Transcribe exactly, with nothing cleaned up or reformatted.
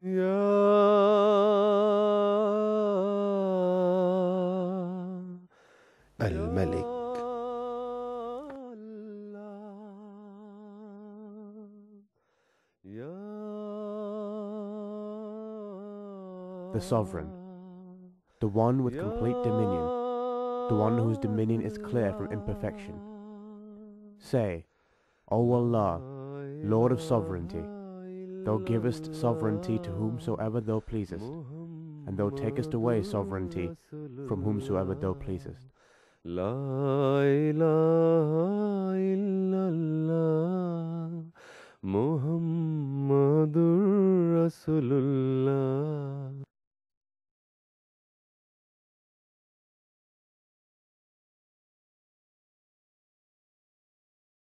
Ya Ya Al-Malik. Allah, Ya The Sovereign, the one with Ya complete dominion, the one whose dominion is clear from imperfection. Say, O La Allah, Lord of sovereignty, ilaha Thou givest sovereignty to whomsoever Thou illallah, pleasest, and Thou takest away Muhammadur sovereignty from whomsoever Thou Rasulullah. pleasest. La ilaha illallah, Muhammadur Rasulullah.